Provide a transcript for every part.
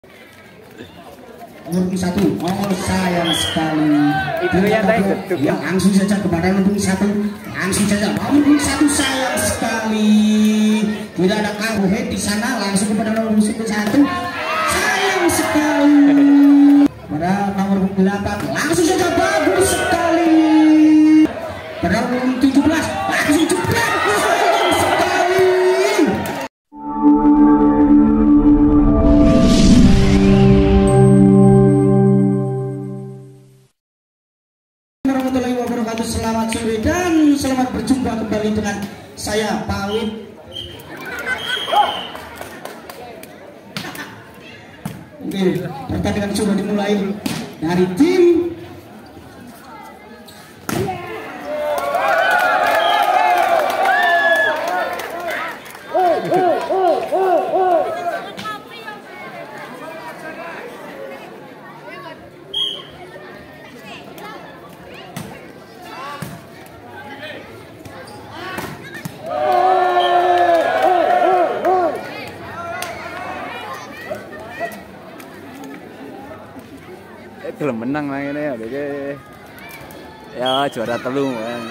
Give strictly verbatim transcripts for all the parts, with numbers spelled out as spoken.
Nomor satu, oh sayang sekali. Itu yang tadi getuk ya, langsung saja kepada nomor satu, langsung saja nomor satu sayang sekali. Tidak ada karbohidrat di sana, langsung kepada nomor satu, sayang sekali. Pada nomor delapan, langsung saja bagus sekali. Pada nomor tujuh belas, langsung jebret, sayang sekali. Warahmatullahi wabarakatuh. Selamat sore dan selamat berjumpa kembali dengan saya Pawit. Oke, pertandingan sudah dimulai dari tim belum menang lah ini ya, oke. Ya juara telu kan.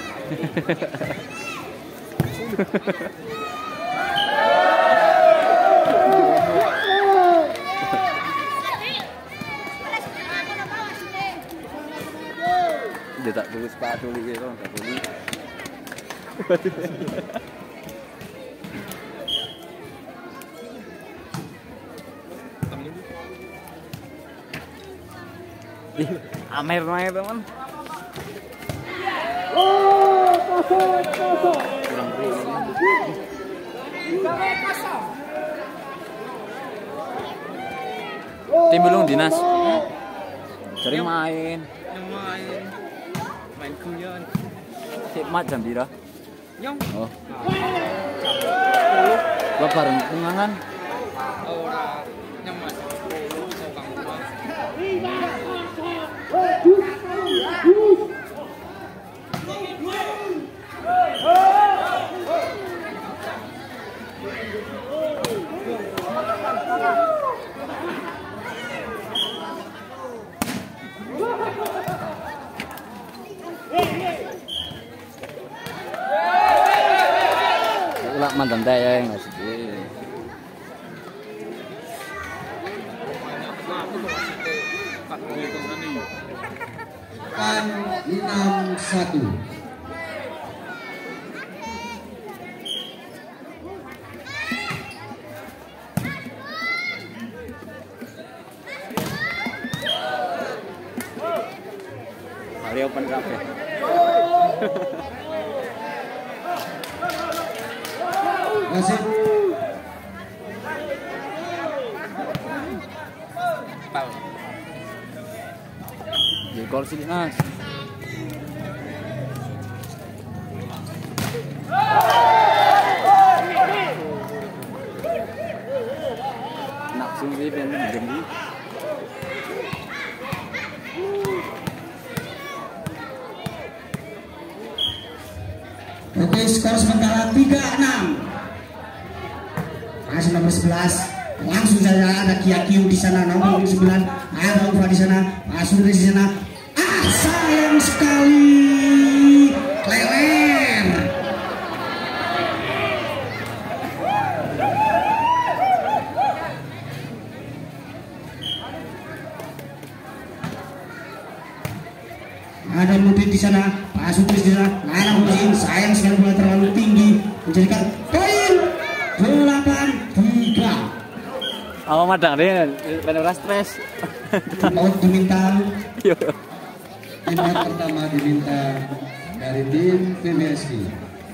Dia tak beli sepatu lagi kan, tak beli. Ih, Amer main teman. Oh, kosong, kosong. Kurang beri. Tim belum dinas. Sering main. Yang main main kuyon. Hikmat jam pira? Nyong. Oh. Gua bareng pengangan. Ora nyemat. Ulak mantan daya yang ngasih. kan enam satu. Hari open cafe. Masih Pal. Di gol sini Nas. Nak sungguh ben jembi. Oke, skor sementara tiga enam. Masih nomor sebelas. Langsung saja ada Kia Kiu di sana, nomor sembilan. Ada Ufa di sana, masuk di sana. Ah, sayang sekali. Leler. Ada Mudin di sana, Pak Supris di sana. Ada Mudin, sayang sekali bola terlalu tinggi menjadikan poin delapan tiga. Awak madang deh, benar stres. Out diminta. Yo. Timeout pertama diminta dari tim P B S I.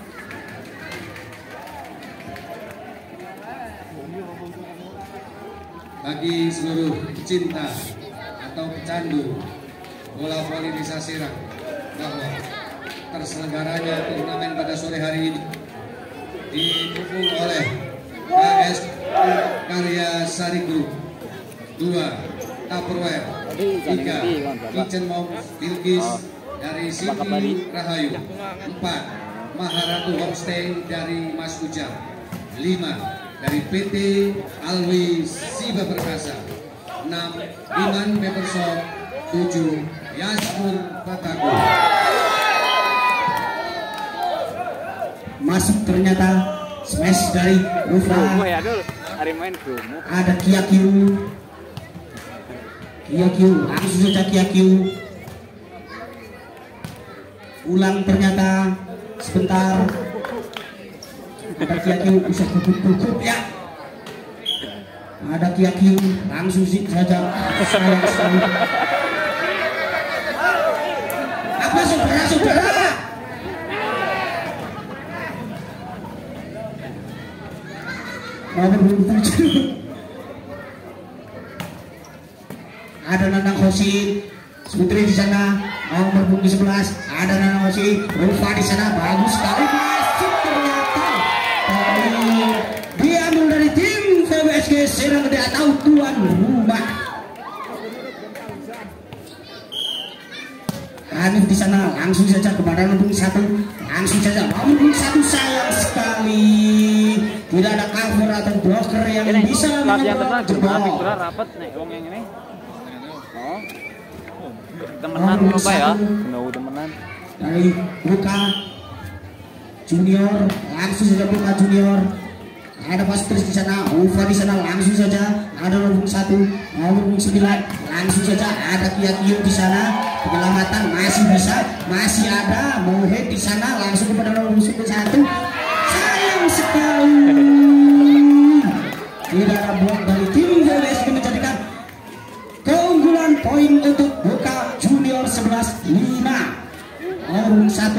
Bagi seluruh pecinta atau pecandu bola voli desa Serang bahwa terselenggaranya turnamen pada sore hari ini didukung oleh K S Karya Sari Group, dua Tupperware, tiga Kitchen Mom Bilkis dari Siti Rahayu, empat Maharatu Homestay dari Mas Ujang, lima dari P T Alwi Siba Perkasa, enam Iman Peterson, tujuh Yasmin Pataku. Masuk ternyata smash dari Rufa. Ya dulu, hari main gemuk. Ada Kiyakiu. Kiyakiu, langsung saja Kiyakiu. Ulang ternyata sebentar. Ada Kiyakiu, bisa gugup-gugup ya. Ada Kiyakiu, langsung sih saja. Sayang sekali. Apa saudara-saudara? Nomor tujuh. Ada Nanang Hoshi, Putri di sana. Nomor punggung sebelas. Ada Nanang Hoshi, Rufa di sana. Bagus sekali masuk ternyata. Poin diambil dari tim V B S G Serang Gede atau tuan rumah. Hanif di sana langsung saja kepada nomor satu. Langsung saja nomor satu, sayang sekali. Tidak ada cover atau blocker yang Ini bisa latihan tenang jebol. jebol rapat nih wong yang ini. Oh. Temenan apa ya? Nggak temenan. Dari Luka Junior, langsung saja Luka Junior. Ada Pastris di sana, Ufa di sana, langsung saja. Ada nomor satu, nomor sembilan, langsung saja. Ada Kiyakiu di sana, penyelamatan masih bisa, masih ada. Mohe di sana, langsung kepada nomor satu. Sayang sekali. Tidak ada blok dari tim V B S G menjadikan keunggulan poin untuk Luka Junior sebelas lima. Nomor satu.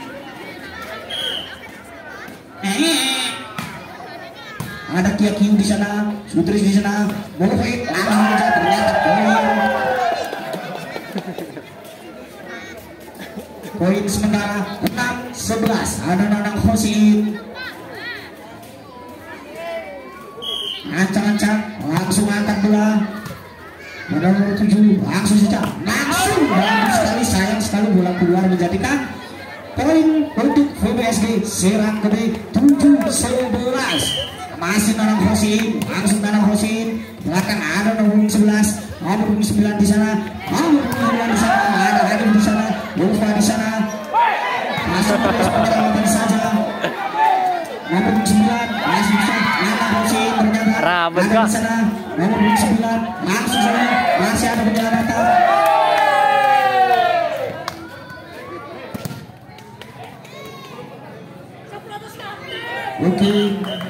Eh. Ada Kiyakiu di sana, Sutris di sana, Mohe langsung saja ternyata poin. Poin sementara enam sebelas. Ada Nanang Hoshi. Ancang-ancang langsung angkat bola. Ada nomor tujuh, langsung saja, langsung bagus sekali, sayang sekali bola keluar menjadikan poin untuk V B S G Serang Gede tujuh sebelas. Masih Nanang Hoshi, langsung Nanang Hoshi. Belakang ada nomor sebelas, nomor sembilan di sana, nomor sembilan di sana, ada lagi di sana, Lufa di sana. Masuk terus penyelamatan saja. Nomor sembilan masih bisa Nanang Hoshi ternyata Rabet, ada Kak. di sana. Nomor sembilan langsung sana, masih ada penyelamatan. Oke.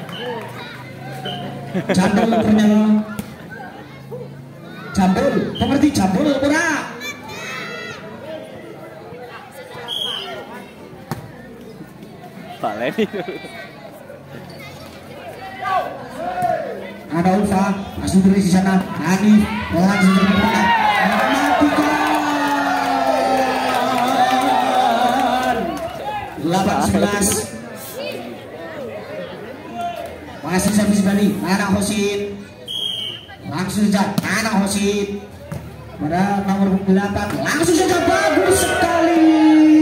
Jambul ternyata. Jambul, pengerti jambul ora? Pak Leni. Ada Ulfa, masuk dari di sana. Hanif, langsung terdekat. delapan sebelas. Masih servis dari Nanang Hoshi. Langsung saja Nanang Hoshi. Pada nomor delapan, langsung saja bagus sekali.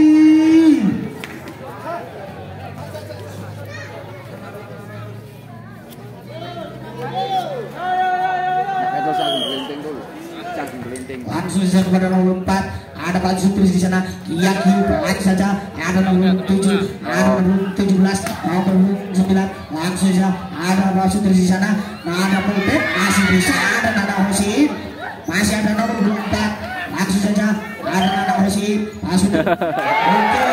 Itu sang gelinting dulu. Sang gelinting. Langsung saja kepada nomor empat. Ada Pak Sutris di sana. Kiyakiu lagi saja. Ada nomor tujuh, ada nomor tujuh belas, nomor sembilan. Langsung saja ada Pak Sutris di sana. Nah, ada Pulpet masih bisa. Ada Nanang Hoshi. Masih ada nomor empat. Langsung saja ada Nanang Hoshi. Masuk. Oke.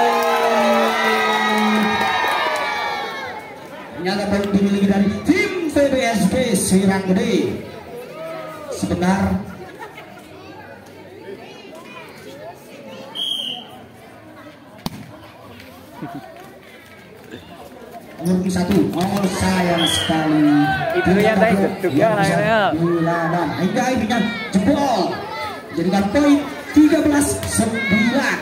Ternyata poin dimiliki dari tim V B S G Serang Gede. Sebentar. Nomor satu, oh sayang sekali. Itu yang tadi gedung ya akhirnya. Dilawan, hingga akhirnya jebol. Jadikan poin tiga belas sembilan.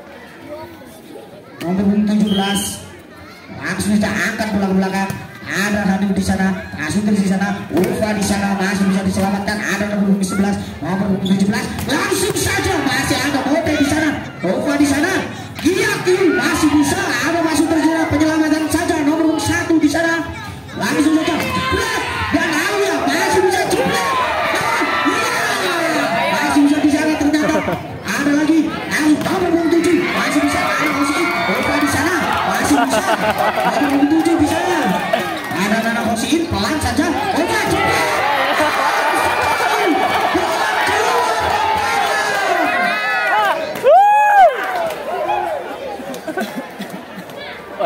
Nomor tujuh belas, langsung saja angkat bola ke belakang. Ada Hanif di sana, langsung di sana, Ulfa di sana masih bisa diselamatkan. Ada nomor sebelas, nomor tujuh belas, langsung saja masih ada Mote di sana, Ulfa di sana. Kiyakiu masih bisa, ada masuk terjadi penyelamatan saja nomor satu di sana. Langsung saja, dan Alia masih bisa jeblok. Ah,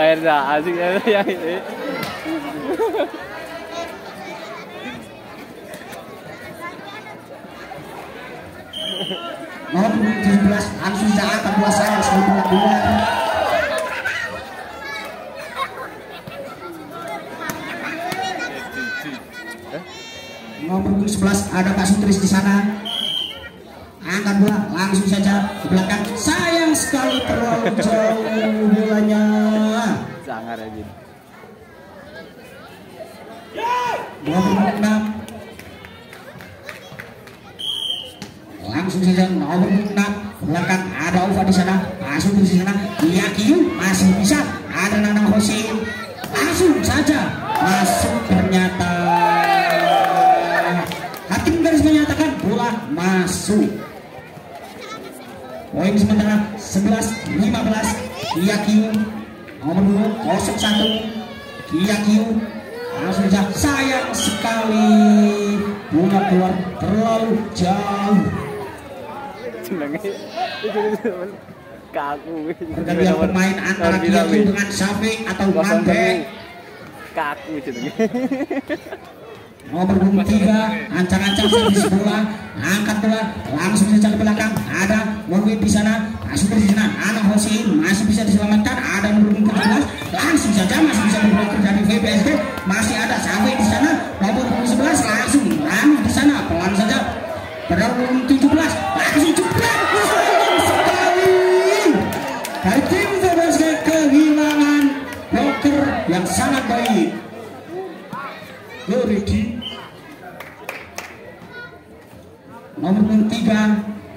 air dah, asik yang ini. Nomor tujuh belas langsung saat kedua sayang sekali bola keluar. Nomor sebelas ada Pak Sutris di sana. Angkat bola langsung saja ke belakang. Sayang sekali terlalu jauh bolanya. Sangar aja. Nomor enam. Langsung saja nomor enam belakang ada Ufa di sana. Masuk di sana. Yakin masih bisa. Ada Nanang Hosin. Langsung saja masuk ternyata. Hakim garis menyatakan bola masuk. Poin sementara sebelas lima belas. Kiyakiu nomor dua nol satu. Kiyakiu langsung saja sayang sekali bola keluar terlalu jauh. Kaku. Pergantian pemain antara Kiyakiu dengan Syafiq atau Mande. Kaku jenenge. Nomor dua puluh tiga ancang-ancang servis bola, angkat bola langsung saja ke belakang. Ada Mohit di sana, masuk di sana. Anak Hosin masih bisa diselamatkan. Ada nomor tujuh belas langsung saja masih bisa diblokir dari V P S B. Masih ada Syafiq di sana. Nomor sebelas langsung Rami di sana pelan saja. Nomor tujuh belas langsung cepat sekali. Dari tim V P S B kehilangan bloker yang sangat baik. Ricky nomor tiga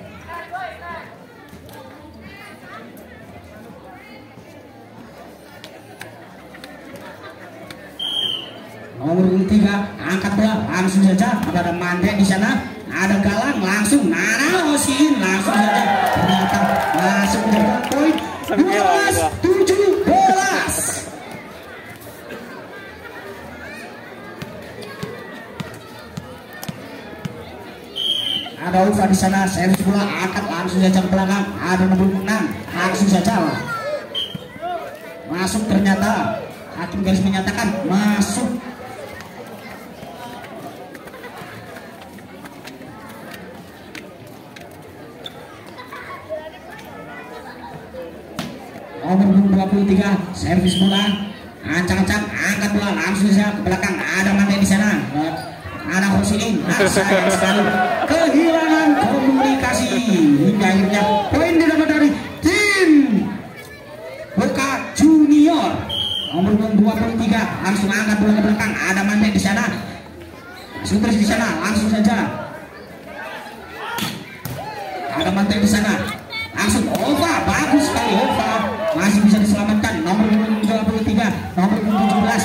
nomor tiga angkat bola langsung saja ada Mande di sana, ada Galang langsung Nana Hosin langsung saja ternyata masuk ke poin dua belas tujuh belas. Ada Ufa di sana, servis bola angkat langsung saja ke belakang. Ada nomor enam langsung saja masuk ternyata. Hakim garis menyatakan masuk. Nomor dua puluh tiga servis bola ancang-ancang angkat bola langsung saja ke belakang. Ada Mande di sana. Anak Hosin sayang sekali kehilangan komunikasi hingga akhirnya poin didapat dari tim Boca Junior. Nomor dua puluh tiga langsung angkat bola ke belakang. Ada Mande di sana, Sutris di sana langsung saja. Ada Mande di sana langsung Ova bagus sekali Ova masih bisa diselamatkan. Nomor dua puluh tiga nomor tujuh belas.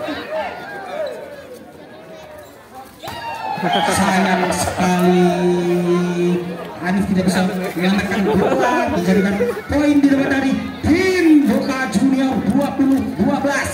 Sayang sekali Hanif tidak bisa menyelamatkan bola, menjadikan poin didapat dari tim Boca Junior dua puluh dua belas.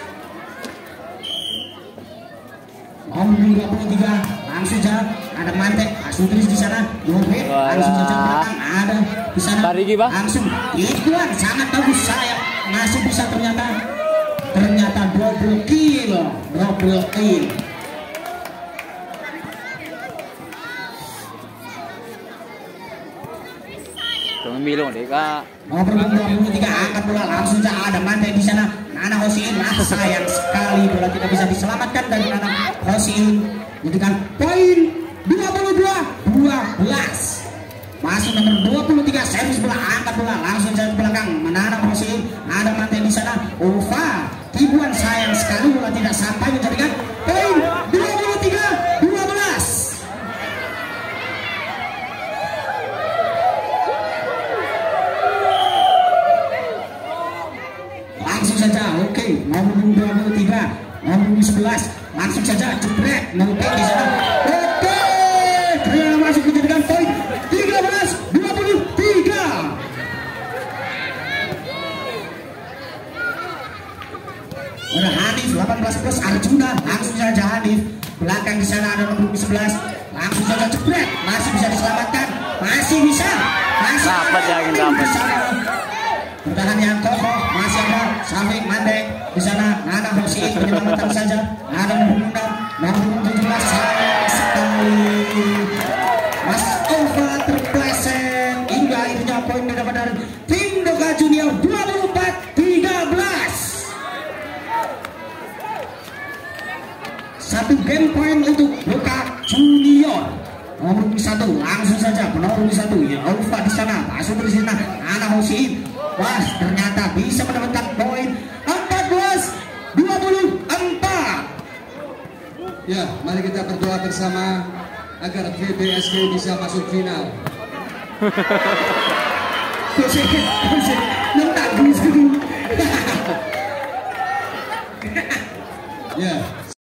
Nomor dua puluh tiga langsung saja ada Mante, Asutris di sana, Yohit langsung saja belakang ada di sana langsung Ikuan sangat bagus sayang masih bisa ternyata ternyata double kill double kill. Milong deh kak. Nomor dua puluh tiga angkat bola langsung saja ada Mande di sana. Nana Hosin sayang sekali bola tidak bisa diselamatkan dari Nana Hosin. Menjadikan poin dua puluh dua dua belas. Masih nomor dua puluh tiga servis bola angkat bola langsung saja ke belakang. Nana Hosin ada Mande di sana. Ufa Tibuan sayang sekali bola tidak sampai menjadikan poin dua puluh tiga dua belas. Langsung saja, oke, okay. Nomor dua puluh tiga, nomor sebelas, langsung saja jebret, Mohit di sana, oke, okay. Ternyata masuk menjadikan poin tiga belas dua puluh tiga. Ada Hanif delapan belas plus Arjuna, langsung saja Hanif, belakang di sana ada nomor sebelas, langsung saja jebret, masih bisa diselamatkan, masih bisa, masih dapat ya, dapat. bertahan yang kokoh, masih ada Syafiq Mandek di sana. Nana Hosi penyelamatan saja. Nana mengundang nomor tujuh belas sayang sekali. Mas Ova terpleset hingga akhirnya poin didapat dari tim Doka Junior dua puluh empat tiga belas. Satu game point untuk Doka Junior. Nomor satu langsung saja nomor satu ya Ova di sana masuk dari sana. Nana Hosi, wah ternyata bisa mendapatkan poin empat belas dua puluh empat. Ya, mari kita berdoa bersama agar V B S K bisa masuk final. Ya.